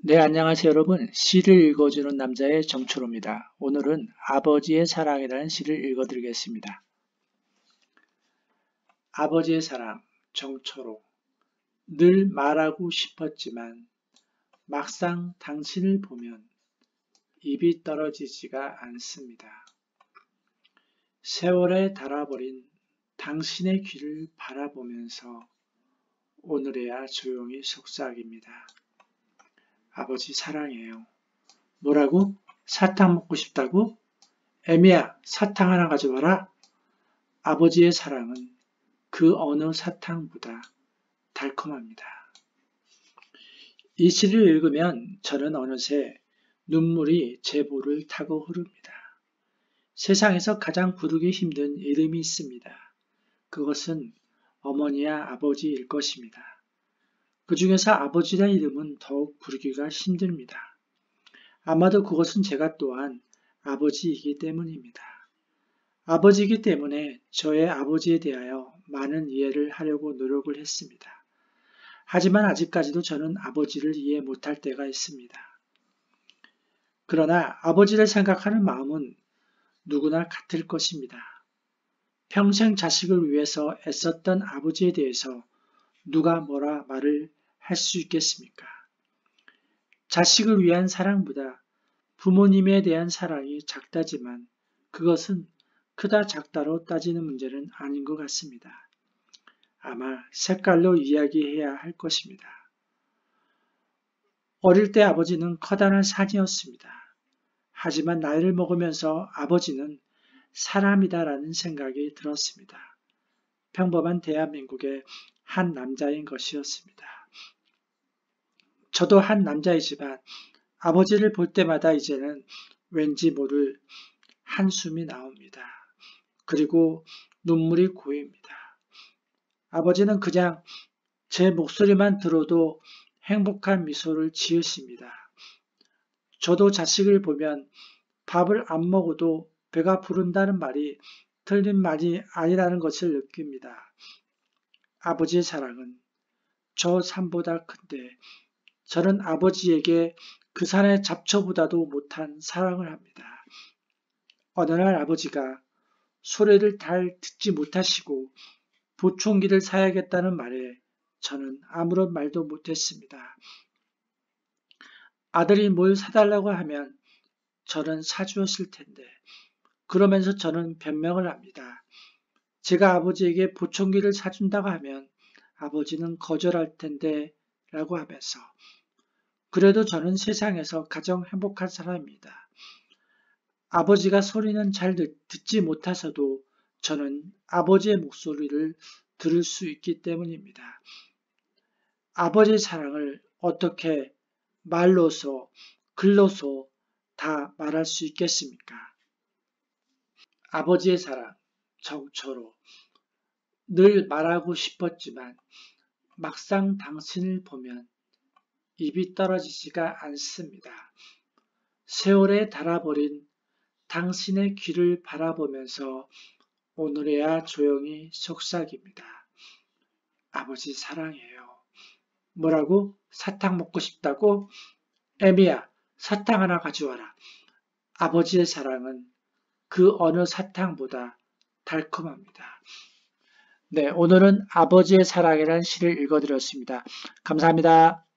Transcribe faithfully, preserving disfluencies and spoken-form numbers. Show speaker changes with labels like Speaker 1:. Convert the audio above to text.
Speaker 1: 네, 안녕하세요, 여러분. 시를 읽어주는 남자의 정초로입니다. 오늘은 아버지의 사랑이라는 시를 읽어드리겠습니다. 아버지의 사랑, 정초로. 늘 말하고 싶었지만 막상 당신을 보면 입이 떨어지지가 않습니다. 세월에 닳아버린 당신의 귀를 바라보면서 오늘에야 조용히 속삭입니다. 아버지 사랑해요. 뭐라고? 사탕 먹고 싶다고? 애미야, 사탕 하나 가져와라. 아버지의 사랑은 그 어느 사탕보다 달콤합니다. 이 시를 읽으면 저는 어느새 눈물이 제 볼을 타고 흐릅니다. 세상에서 가장 부르기 힘든 이름이 있습니다. 그것은 어머니야 아버지일 것입니다. 그 중에서 아버지라는 이름은 더욱 부르기가 힘듭니다. 아마도 그것은 제가 또한 아버지이기 때문입니다. 아버지이기 때문에 저의 아버지에 대하여 많은 이해를 하려고 노력을 했습니다. 하지만 아직까지도 저는 아버지를 이해 못할 때가 있습니다. 그러나 아버지를 생각하는 마음은 누구나 같을 것입니다. 평생 자식을 위해서 애썼던 아버지에 대해서 누가 뭐라 말을 할 수 있겠습니까? 자식을 위한 사랑보다 부모님에 대한 사랑이 작다지만 그것은 크다 작다로 따지는 문제는 아닌 것 같습니다. 아마 색깔로 이야기해야 할 것입니다. 어릴 때 아버지는 커다란 산이었습니다. 하지만 나이를 먹으면서 아버지는 사람이다라는 생각이 들었습니다. 평범한 대한민국의 한 남자인 것이었습니다. 저도 한 남자이지만 아버지를 볼 때마다 이제는 왠지 모를 한숨이 나옵니다. 그리고 눈물이 고입니다. 아버지는 그냥 제 목소리만 들어도 행복한 미소를 지으십니다. 저도 자식을 보면 밥을 안 먹어도 배가 부른다는 말이 틀린 말이 아니라는 것을 느낍니다. 아버지의 사랑은 저 산보다 큰데 저는 아버지에게 그 산의 잡초보다도 못한 사랑을 합니다. 어느 날 아버지가 소리를 잘 듣지 못하시고 보청기를 사야겠다는 말에 저는 아무런 말도 못했습니다. 아들이 뭘 사달라고 하면 저는 사주었을 텐데 그러면서 저는 변명을 합니다. 제가 아버지에게 보청기를 사준다고 하면 아버지는 거절할 텐데 라고 하면서 그래도 저는 세상에서 가장 행복한 사람입니다. 아버지가 소리는 잘 듣지 못하셔도 저는 아버지의 목소리를 들을 수 있기 때문입니다. 아버지의 사랑을 어떻게 말로서, 글로서 다 말할 수 있겠습니까? 아버지의 사랑, 정초로. 늘 말하고 싶었지만 막상 당신을 보면 입이 떨어지지가 않습니다. 세월에 닳아버린 당신의 귀를 바라보면서 오늘에야 조용히 속삭입니다. 아버지 사랑해요. 뭐라고? 사탕 먹고 싶다고? 애미야, 사탕 하나 가져와라. 아버지의 사랑은 그 어느 사탕보다 달콤합니다. 네, 오늘은 아버지의 사랑이라는 시를 읽어드렸습니다. 감사합니다.